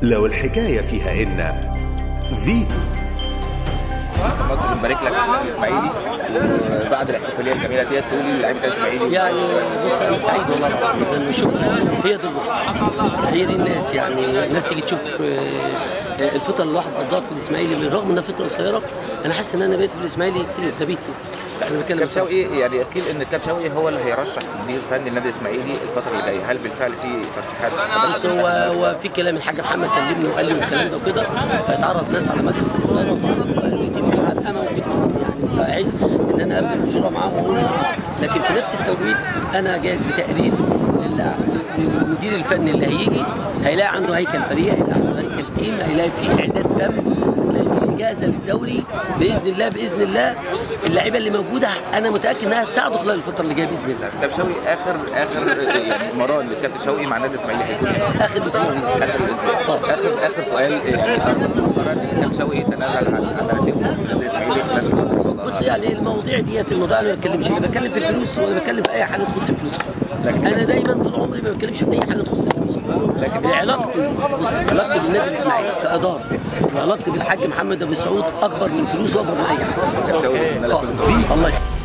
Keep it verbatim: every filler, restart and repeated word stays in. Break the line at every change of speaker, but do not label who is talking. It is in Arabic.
لو الحكاية فيها إن فيتو.
مصر بنبارك لك الاسماعيلي وبعد الاحتفاليه الجميله ديت تقول لي لعيبه الاسماعيلي.
يعني بص انا سعيد والله العظيم لما بشوف هي دي هي دي الناس، يعني الناس تيجي تشوف الفتره اللي الواحد قضاها في الاسماعيلي بالرغم انها فتره قصيره. انا حاسس ان انا بقيت في الاسماعيلي كتير ثبت فيه. انا بتكلم
كابتن شوقي، يعني قيل ان كابتن شوقي هو اللي هيرشح مدير فني النادي الاسماعيلي الفتره اللي جايه، هل بالفعل في ترشيحات؟
بس هو هو في كلام الحاج محمد كلمني وقال لي الكلام ده وكده، فاتعرض ناس على مجلس الاداره وقالوا لي دي انا ممكن يعني عايز ان انا ابدا المشروع معاهم واقول لكن في نفس التوقيت انا جاهز بتقرير للمدير الفني اللي هيجي، هيلاقي عنده هيكل فريق، هيلاقي عنده هيكل تيم، هيلاقي فيه اعداد تام، هيلاقي فيه جاهزه للدوري باذن الله. باذن الله اللعيبه اللي موجوده انا متاكد انها تساعده خلال الفتره اللي جايه باذن الله.
كابتن شوقي اخر اخر يعني مران لكابتن شوقي مع النادي الاسماعيلي هيكون
اخر اسبوع
اخر اسبوع اخر اخر سؤال، يعني كابتن شوقي يتنازل عن عن راتبه في النادي الاسماعيلي خلال.
بص يعني المواضيع ديت الموضوع انا ما بتكلمش، انا بتكلم في الفلوس ولا بتكلم في اي حاجه تخص الفلوس. انا دايما طول عمري ما بتكلمش في اي حاجه تخص الفلوس. لكن علاقتي بص علاقتي بالنادي الاسماعيلي كاداره وعلاقتي بالحاج محمد ابو السعود اكبر من الفلوس واكبر من اي حاجه.
الله يخليك.